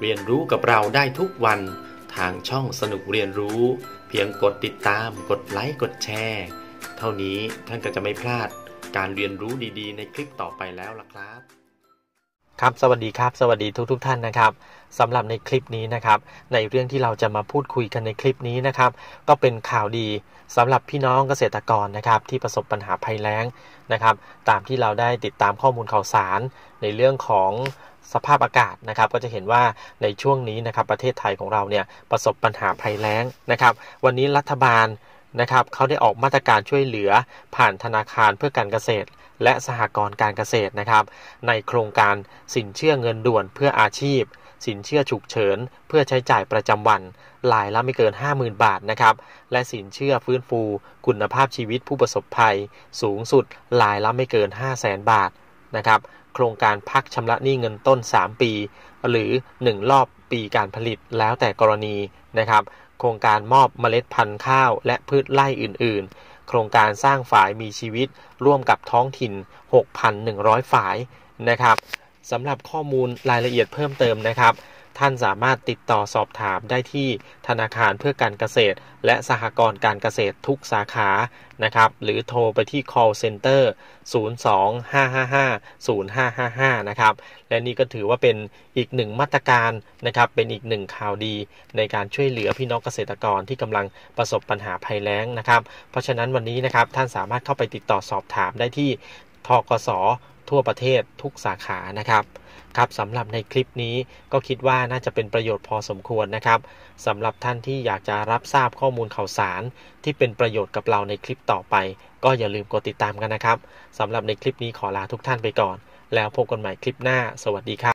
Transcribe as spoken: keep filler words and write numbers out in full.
เรียนรู้กับเราได้ทุกวันทางช่องสนุกเรียนรู้เพียงกดติดตามกดไลค์กดแชร์เท่านี้ท่านก็จะไม่พลาดการเรียนรู้ดีๆในคลิปต่อไปแล้วล่ะครับครับสวัสดีครับสวัสดีทุกๆ ท, ท่านนะครับสำหรับในคลิปนี้นะครับในเรื่องที่เราจะมาพูดคุยกันในคลิปนี้นะครับก็เป็นข่าวดีสำหรับพี่น้องเกษตรกรนะครับที่ประสบปัญหาภัยแล้งนะครับตามที่เราได้ติดตามข้อมูลข่าวสารในเรื่องของสภาพอากาศนะครับก็จะเห็นว่าในช่วงนี้นะครับประเทศไทยของเราเนี่ยประสบปัญหาภัยแล้งนะครับวันนี้รัฐบาลนะครับเขาได้ออกมาตรการช่วยเหลือผ่านธนาคารเพื่อการเกษตรและสหกรณ์การเกษตรนะครับในโครงการสินเชื่อเงินด่วนเพื่ออาชีพสินเชื่อฉุกเฉินเพื่อใช้จ่ายประจำวันรายละไม่เกิน ห้าหมื่น บาทนะครับและสินเชื่อฟื้นฟูคุณภาพชีวิตผู้ประสบภัยสูงสุดรายละไม่เกิน ห้าแสน บาทนะครับโครงการพักชำระหนี้เงินต้นสามปีหรือหนึ่งรอบปีการผลิตแล้วแต่กรณีนะครับโครงการมอบเมล็ดพันธุ์ข้าวและพืชไร่อื่นๆโครงการสร้างฝ่ายมีชีวิตร่วมกับท้องถิ่น หกพันหนึ่งร้อย ฝ่ายนะครับสำหรับข้อมูลรายละเอียดเพิ่มเติมนะครับท่านสามารถติดต่อสอบถามได้ที่ธนาคารเพื่อการเกษตรและสหกรณ์การเกษตรทุกสาขานะครับหรือโทรไปที่ call center ศูนย์ สอง ห้า ห้า ห้า ศูนย์ ห้า ห้า ห้านะครับและนี่ก็ถือว่าเป็นอีกหนึ่งมาตรการนะครับเป็นอีกหนึ่งข่าวดีในการช่วยเหลือพี่น้องเกษตรกรที่กำลังประสบปัญหาภัยแล้งนะครับเพราะฉะนั้นวันนี้นะครับท่านสามารถเข้าไปติดต่อสอบถามได้ที่ธกส.ทั่วประเทศทุกสาขานะครับครับสำหรับในคลิปนี้ก็คิดว่าน่าจะเป็นประโยชน์พอสมควรนะครับสำหรับท่านที่อยากจะรับทราบข้อมูลข่าวสารที่เป็นประโยชน์กับเราในคลิปต่อไปก็อย่าลืมกดติดตามกันนะครับสำหรับในคลิปนี้ขอลาทุกท่านไปก่อนแล้วพบกันใหม่คลิปหน้าสวัสดีครับ